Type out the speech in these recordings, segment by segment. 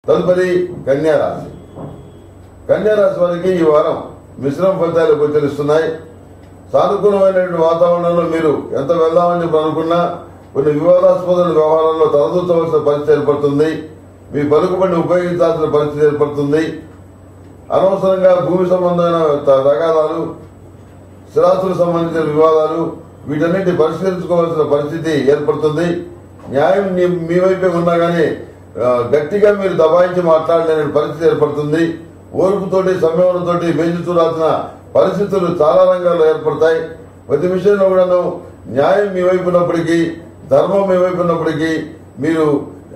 తదుపరి కన్యారాశి. కన్యారాశి వారికి ఈ వారం మిశ్రమ ఫలితాలు గోచరిస్తున్నాయి. సానుకూలమైనటువంటి వాతావరణంలో మీరు ఎంత వెళ్దామని చెప్పి అనుకున్నా కొన్ని వివాదాస్పద వ్యవహారాల్లో తలదూర్చవలసిన పరిస్థితి ఏర్పడుతుంది. మీ పలుకుబడిని ఉపయోగించాల్సిన పరిస్థితి ఏర్పడుతుంది. అనవసరంగా భూమి సంబంధమైన తగాదాలు, స్థిరాస్తులకు సంబంధించిన వివాదాలు వీటన్నిటి పరిష్కరించుకోవాల్సిన పరిస్థితి ఏర్పడుతుంది. న్యాయం మీ వైపే ఉన్నా కానీ గట్టిగా మీరు దబాయించి మాట్లాడలేని పరిస్థితి ఏర్పడుతుంది. ఓర్పుతోటి సంయమనంతో వేచి చూడాల్సిన పరిస్థితులు చాలా రంగాల్లో ఏర్పడతాయి. ప్రతి విషయంలో కూడాను న్యాయం మీ వైపు ఉన్నప్పటికీ, ధర్మం మీ వైపు ఉన్నప్పటికీ మీరు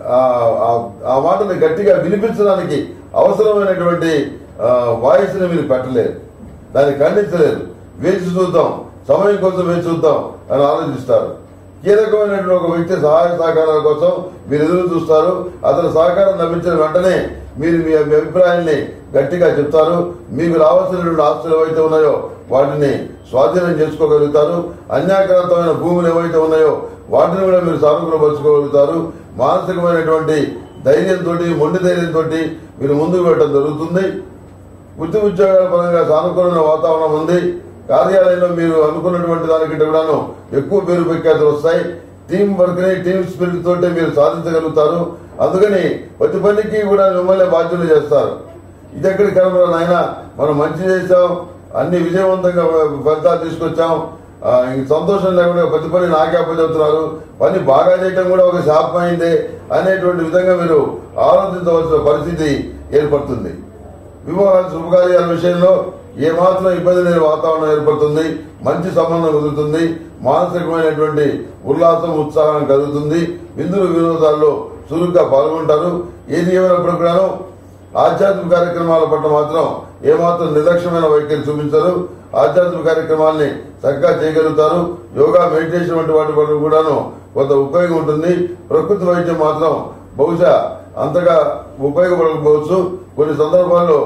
ఆ మాటని గట్టిగా వినిపించడానికి అవసరమైనటువంటి వాయిస్ ని మీరు పెట్టలేరు, దాన్ని ఖండించలేరు. వేచి చూద్దాం, సమయం కోసం వేచి చూద్దాం అని ఆలోచిస్తారు. కీలకమైనటువంటి ఒక వ్యక్తి సహాయ సహకారాల కోసం మీరు ఎదురు చూస్తారు. అతని సహకారం లభించిన వెంటనే మీరు మీ అభిప్రాయాన్ని గట్టిగా చెప్తారు. మీకు రావాల్సినటువంటి ఆస్తులు ఏవైతే ఉన్నాయో వాటిని స్వాధీనం చేసుకోగలుగుతారు. అన్యాక్రాంతమైన భూములు ఏవైతే ఉన్నాయో వాటిని కూడా మీరు సానుకూలపరచుకోగలుగుతారు. మానసికమైనటువంటి ధైర్యంతో, మొండి ధైర్యంతో మీరు ముందుకు వెళ్ళడం జరుగుతుంది. వృత్తి ఉద్యోగాల పరంగా సానుకూలమైన వాతావరణం ఉంది. కార్యాలయంలో మీరు అనుకున్నటువంటి దానికంటే కూడాను ఎక్కువ పేరు ప్రఖ్యాతులు వస్తాయి. టీం వర్క్ ని, టీం స్పిరిట్ తోటే మీరు సాధించగలుగుతారు. అందుకని ప్రతి పనికి కూడా మిమ్మల్ని బాధ్యులు చేస్తారు. ఇది ఎక్కడికి కలవరా నాయన, మనం మంచి చేశాం, అన్ని విజయవంతంగా ఫలితాలు తీసుకొచ్చాం, సంతోషం లేకుండా ప్రతి పని నాకే అప్పచెప్తున్నారు, పని బాగా చేయడం కూడా ఒక శాపం అయిందే అనేటువంటి విధంగా మీరు ఆలోచించవలసిన పరిస్థితి ఏర్పడుతుంది. వివాహాల శుభకార్యాల విషయంలో ఏమాత్రం ఇబ్బంది లేని వాతావరణం ఏర్పడుతుంది. మంచి సంబంధం కుదురుతుంది. మానసికమైనటువంటి ఉల్లాసం, ఉత్సాహం కలుగుతుంది. విందులు వినోదాల్లో చురుగ్గా పాల్గొంటారు. ఏది ఏమైనప్పుడు కూడాను ఆధ్యాత్మిక కార్యక్రమాల పట్ల మాత్రం ఏమాత్రం నిర్లక్ష్యమైన వైఖరి చూపించరు. ఆధ్యాత్మిక కార్యక్రమాల్ని చక్కగా చేయగలుగుతారు. యోగా, మెడిటేషన్ వంటి వాటి పట్ల కూడాను కొంత ఉపయోగం ఉంటుంది. ప్రకృతి వైద్యం మాత్రం బహుశా అంతగా ఉపయోగపడకపోవచ్చు. కొన్ని సందర్భాల్లో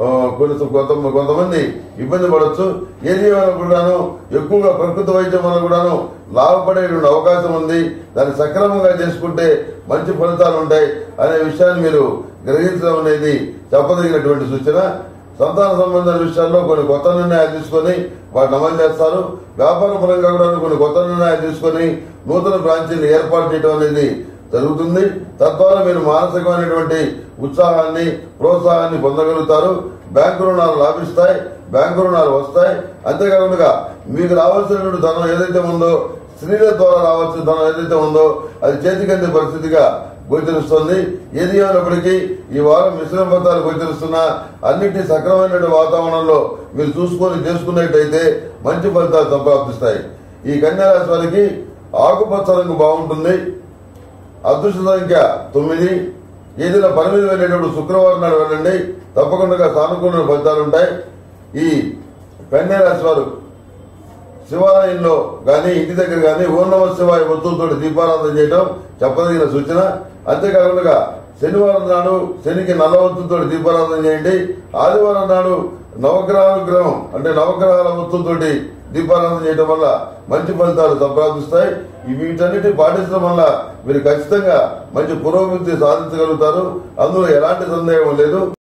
కొంతమంది ఇబ్బంది పడవచ్చు. ఏది కూడాను ఎక్కువగా ప్రకృతి వైద్యం వల్ల కూడాను లాభపడేటువంటి అవకాశం ఉంది. దాన్ని సక్రమంగా చేసుకుంటే మంచి ఫలితాలు ఉంటాయి అనే విషయాన్ని మీరు గ్రహించడం అనేది చెప్పదగినటువంటి సూచన. సంతాన సంబంధ విషయాల్లో కొన్ని కొత్త నిర్ణయాలు తీసుకొని వాటిని అమలు చేస్తారు. వ్యాపార పరంగా కూడా కొన్ని కొత్త నిర్ణయాలు తీసుకొని నూతన బ్రాంచీని ఏర్పాటు చేయడం అనేది జరుగుతుంది. తద్వారా మీరు మానసికమైనటువంటి ఉత్సాహాన్ని, ప్రోత్సాహాన్ని పొందగలుగుతారు. బ్యాంకు రుణాలు లాభిస్తాయి, బ్యాంకు రుణాలు వస్తాయి. అంతేకాకుండా మీకు రావాల్సినటువంటి ధనం ఏదైతే ఉందో, స్త్రీల ద్వారా రావాల్సిన ధనం ఏదైతే ఉందో అది చేతికందే పరిస్థితిగా గోచరిస్తుంది. ఏది ఏమైనప్పటికీ ఈ వారం మిశ్రమ ఫలితాలు గోచరిస్తున్నా అన్నింటి సక్రమమైన వాతావరణంలో మీరు చూసుకొని చేసుకున్నట్టయితే మంచి ఫలితాలు సంప్రాప్తిస్తాయి. ఈ కన్యారాశి వారికి ఆకుపచ్చ రంగు బాగుంటుంది. అదృష్ట సంఖ్య 9. ఏదైనా పని మీద వెళ్ళేటప్పుడు శుక్రవారం నాడు వెళ్ళండి, తప్పకుండా సానుకూల ఫలితాలు ఉంటాయి. ఈ కన్యారాశి వారు శివాలయంలో గాని, ఇంటి దగ్గర గాని ఓం నమః శివాయ వస్తువులతో దీపారాధన చేయడం చెప్పదగిన సూచన. అంతేకాకుండా శనివారం నాడు శనికి నల్ల వస్తువులతో దీపారాధన చేయండి. ఆదివారం నాడు నవగ్రహానుగ్రహం అంటే నవగ్రహాల వస్తువులతో దీపారాధన చేయడం వల్ల మంచి ఫలితాలు సంప్రాప్తిస్తాయి. వీటన్నిటి పాటించడం వల్ల మీరు ఖచ్చితంగా మంచి పురోగతి సాధించగలుగుతారు. అందులో ఎలాంటి సందేహం లేదు.